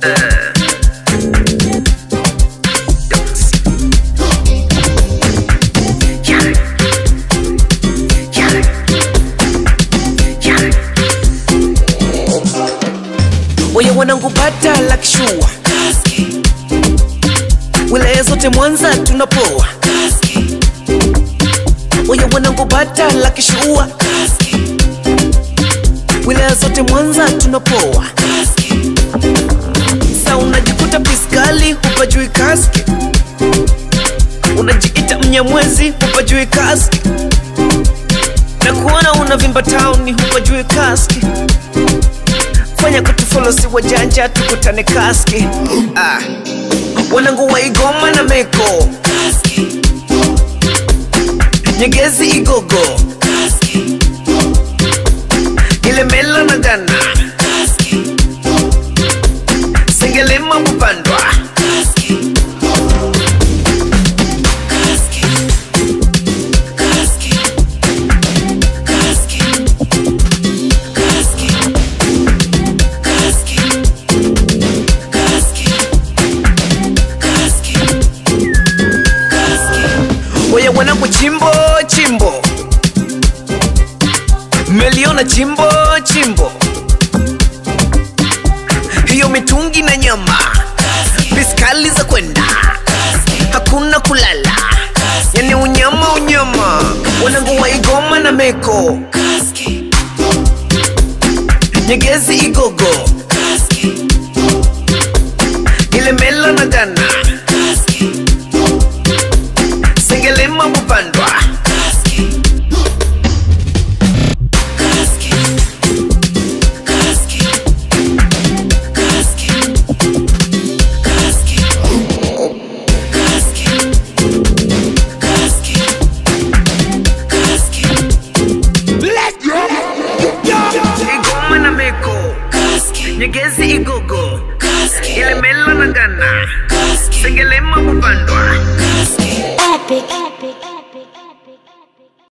Oye wanangu bata la kishua, wilaya zote Mwanza tunapoa. Oye wanangu bata la kishua, wilaya zote Mwanza tunapoa. Sa unajikuta piskali hupajui Cask, unajiita Mnyamwezi hupajui Cask, na kuona unavimba town hupajui Cask. Fanya kutufollow si wajanja tukutane Cask. Wanangu wa Igoma na Meko, Nyegezi Igogo, Ilemela na Ghana, Sengelema Mupandwa, oye wanangu chimbo chimbo, meliona chimbo chimbo, hiyo mitungi na nyama, piskali za kwenda, hakuna kulala, yani unyama unyama. Wanangu wa Igoma na Meko, Nyegezi Igogo, Ilemela na Ghana, Sengelema Mupandwa, Igoma na Meko, Nyegezi Igogo, Ilemela na Ghana, Sengelema Mupandwa. Epic.